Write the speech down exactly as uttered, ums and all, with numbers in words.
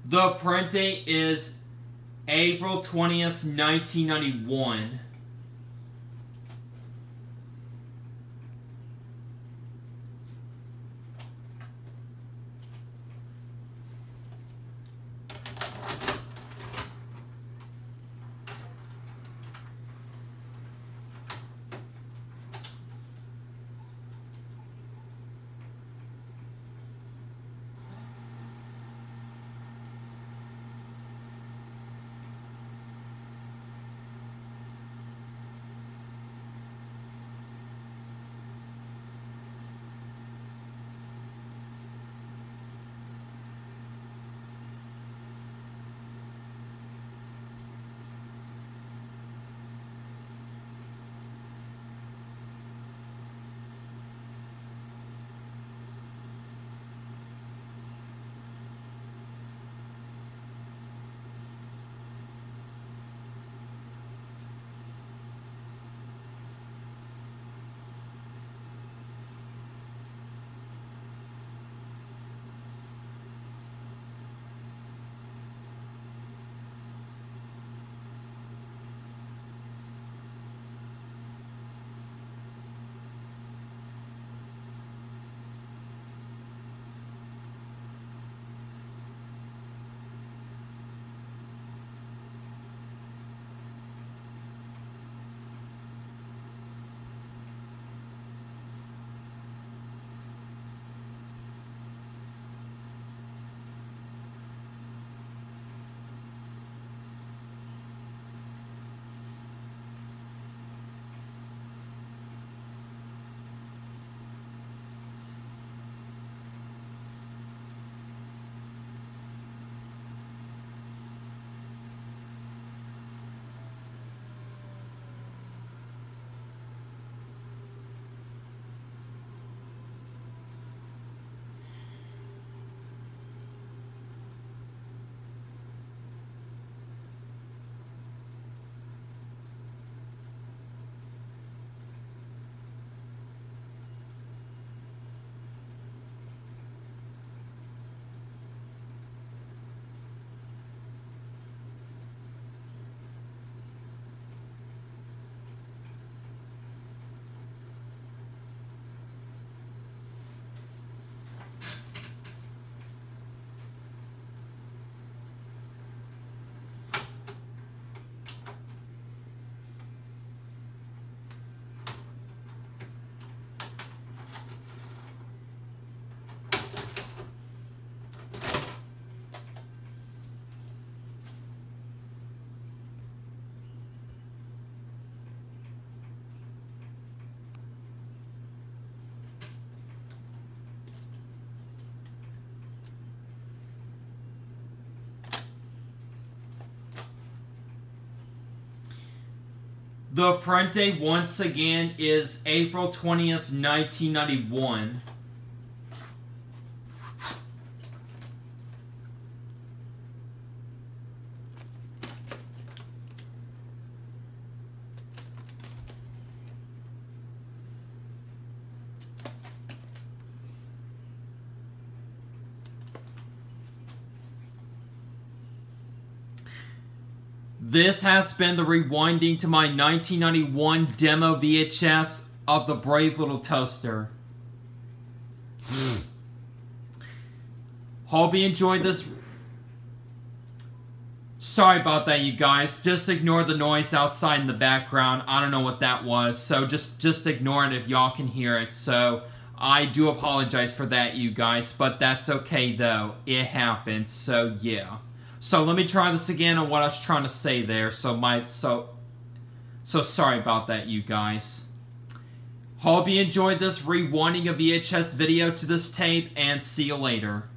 The print date is April twentieth, nineteen ninety-one. The print date, once again, is April twentieth, nineteen ninety-one. This has been the rewinding to my nineteen ninety-one demo V H S of The Brave Little Toaster. Hope you enjoyed this. Sorry about that, you guys. Just ignore the noise outside in the background. I don't know what that was, so just, just ignore it if y'all can hear it. So, I do apologize for that, you guys, but that's okay, though. It happens, so yeah. So let me try this again on what I was trying to say there. So my so so sorry about that, you guys. Hope you enjoyed this rewinding a V H S video to this tape, and see you later.